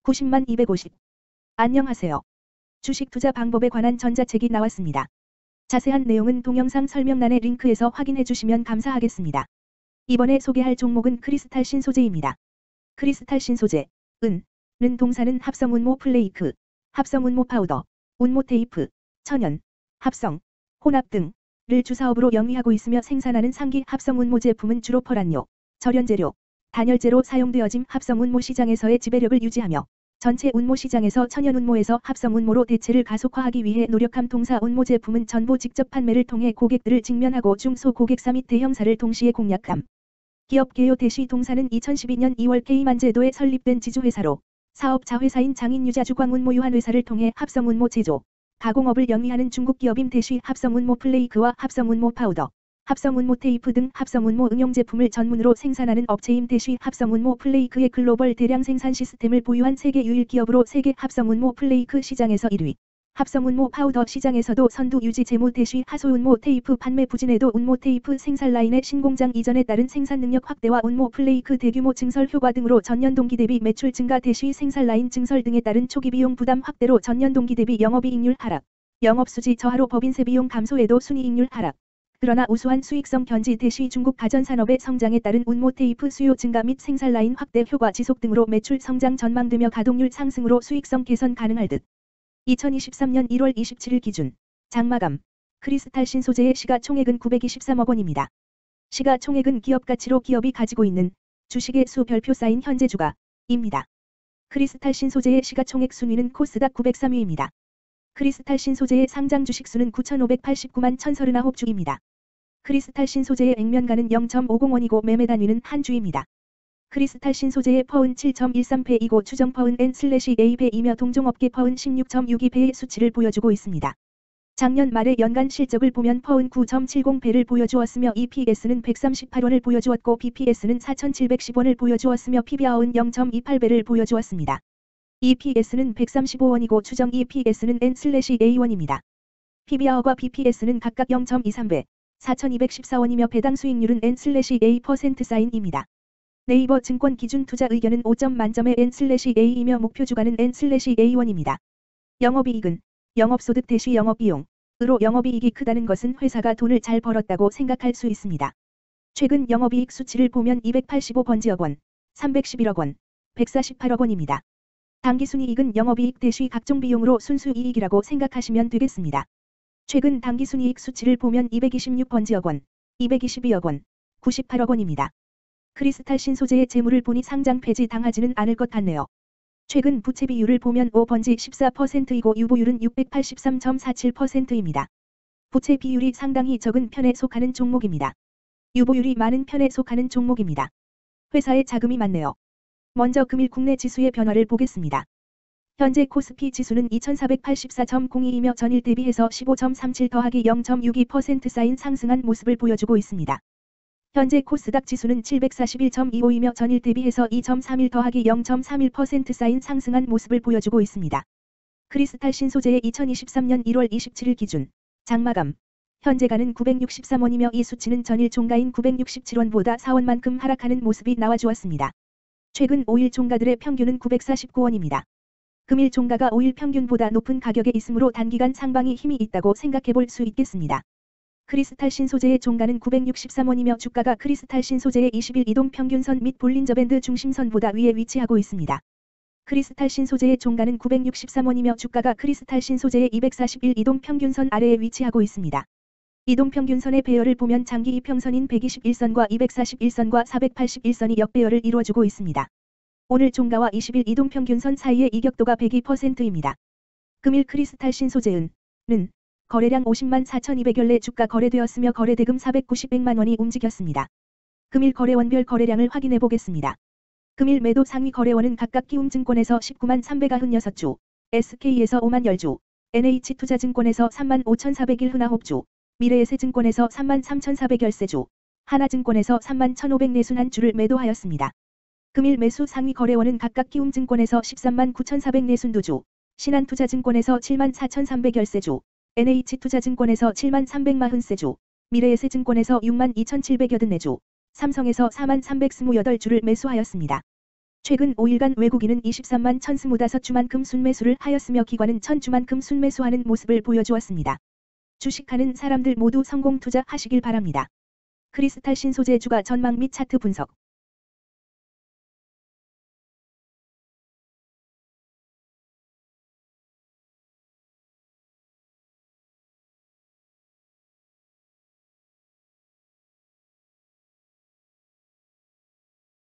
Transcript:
90만 250. 안녕하세요. 주식 투자 방법에 관한 전자책이 나왔습니다. 자세한 내용은 동영상 설명란의 링크에서 확인해 주시면 감사하겠습니다. 이번에 소개할 종목은 크리스탈 신소재입니다. 크리스탈 신소재, 는 동사는 합성 운모 플레이크, 합성 운모 파우더, 운모 테이프, 천연, 합성, 혼합 등을 주사업으로 영위하고 있으며 생산하는 상기 합성 운모 제품은 주로 펄안료, 절연재료, 단열재로 사용되어짐. 합성 운모 시장에서의 지배력을 유지하며 전체 운모 시장에서 천연 운모에서 합성 운모로 대체를 가속화하기 위해 노력함. 동사 운모 제품은 전부 직접 판매를 통해 고객들을 직면하고 중소 고객사 및 대형사를 동시에 공략함. 기업 개요 대시 동사는 2012년 2월 K만 제도에 설립된 지주회사로 사업 자회사인 장인유자주광 운모 유한회사를 통해 합성 운모 제조, 가공업을 영위하는 중국 기업임. 대시 합성 운모 플레이크와 합성 운모 파우더, 합성 운모 테이프 등 합성 운모 응용 제품을 전문으로 생산하는 업체임. 대시 합성 운모 플레이크의 글로벌 대량 생산 시스템을 보유한 세계 유일 기업으로 세계 합성 운모 플레이크 시장에서 1위, 합성 운모 파우더 시장에서도 선두 유지. 재무 대시 하소 운모 테이프 판매 부진에도 운모 테이프 생산 라인의 신공장 이전에 따른 생산 능력 확대와 운모 플레이크 대규모 증설 효과 등으로 전년 동기 대비 매출 증가. 대시 생산 라인 증설 등에 따른 초기 비용 부담 확대로 전년 동기 대비 영업이익률 하락, 영업수지 저하로 법인세 비용 감소에도 순이익률 하락. 그러나 우수한 수익성 견지. 대시 중국 가전산업의 성장에 따른 운모 테이프 수요 증가 및 생산 라인 확대 효과 지속 등으로 매출 성장 전망되며 가동률 상승으로 수익성 개선 가능할 듯. 2023년 1월 27일 기준 장마감 크리스탈 신소재의 시가총액은 923억 원입니다. 시가총액은 기업가치로 기업이 가지고 있는 주식의 수 별표 쌓인 현재 주가입니다. 크리스탈 신소재의 시가총액 순위는 코스닥 903위입니다. 크리스탈 신소재의 상장 주식수는 9,589만 1,039주입니다. 크리스탈 신소재의 액면가는 0.50원이고 매매 단위는 한 주입니다. 크리스탈 신소재의 퍼은 7.13배이고 추정 퍼은 N/A배이며 동종업계 퍼은 16.62배의 수치를 보여주고 있습니다. 작년 말의 연간 실적을 보면 퍼은 9.70배를 보여주었으며 EPS는 138원을 보여주었고 BPS는 4,710원을 보여주었으며 PBR은 0.28배를 보여주었습니다. EPS는 135원이고 추정 EPS는 N/A1입니다. PBR과 BPS는 각각 0.23배, 4,214원이며 배당 수익률은 N/A% 사인입니다. 네이버 증권 기준 투자 의견은 5점 만점의 N/A이며 목표 주가는 N/A1입니다. 영업이익은 영업소득 대시 영업비용으로 영업이익이 크다는 것은 회사가 돈을 잘 벌었다고 생각할 수 있습니다. 최근 영업이익 수치를 보면 285번지억 원, 311억 원, 148억 원입니다. 당기순이익은 영업이익 대시 각종 비용으로 순수이익이라고 생각하시면 되겠습니다. 최근 당기순이익 수치를 보면 226번지억 원, 222억 원, 98억 원입니다. 크리스탈 신소재의 재물을 보니 상장 폐지 당하지는 않을 것 같네요. 최근 부채 비율을 보면 5번지 14%이고 유보율은 683.47%입니다. 부채 비율이 상당히 적은 편에 속하는 종목입니다. 유보율이 많은 편에 속하는 종목입니다. 회사에 자금이 많네요. 먼저 금일 국내 지수의 변화를 보겠습니다. 현재 코스피 지수는 2484.02이며 전일 대비해서 15.37 더하기 0.62% 쌓인 상승한 모습을 보여주고 있습니다. 현재 코스닥 지수는 741.25이며 전일 대비해서 2.31 더하기 0.31% 쌓인 상승한 모습을 보여주고 있습니다. 크리스탈 신소재의 2023년 1월 27일 기준 장마감 현재가는 963원이며 이 수치는 전일 종가인 967원보다 4원만큼 하락하는 모습이 나와주었습니다. 최근 5일 종가들의 평균은 949원입니다. 금일 종가가 5일 평균보다 높은 가격에 있으므로 단기간 상방이 힘이 있다고 생각해 볼 수 있겠습니다. 크리스탈 신소재의 종가는 963원이며 주가가 크리스탈 신소재의 20일 이동 평균선 및 볼린저밴드 중심선보다 위에 위치하고 있습니다. 크리스탈 신소재의 종가는 963원이며 주가가 크리스탈 신소재의 241 이동 평균선 아래에 위치하고 있습니다. 이동 평균선의 배열을 보면 장기 이평선인 121선과 241선과 481선이 역배열을 이루어주고 있습니다. 오늘 종가와 20일 이동 평균선 사이의 이격도가 102%입니다. 금일 크리스탈 신소재는 거래량 50만 4,200여래 주가 거래되었으며 거래대금 490백만 원이 움직였습니다. 금일 거래원별 거래량을 확인해 보겠습니다. 금일 매도 상위 거래원은 각각 키움증권에서 19만 396주, SK에서 5만 10주, NH투자증권에서 3만 5,401 미래에셋증권에서 3만 3,413주, 하나증권에서 3만 1,541주를 매도하였습니다. 금일 매수 상위 거래원은 각각 키움증권에서 13만 9,442주, 신한투자증권에서 7만 4,313주, NH투자증권에서 7만 340주, 미래에셋증권에서 6만 2,784주, 삼성에서 4만 328주를 매수하였습니다. 최근 5일간 외국인은 23만 1,025주만큼 순매수를 하였으며 기관은 1,000주만큼 순매수하는 모습을 보여주었습니다. 주식하는 사람들 모두 성공 투자하시길 바랍니다. 크리스탈 신소재 주가 전망 및 차트 분석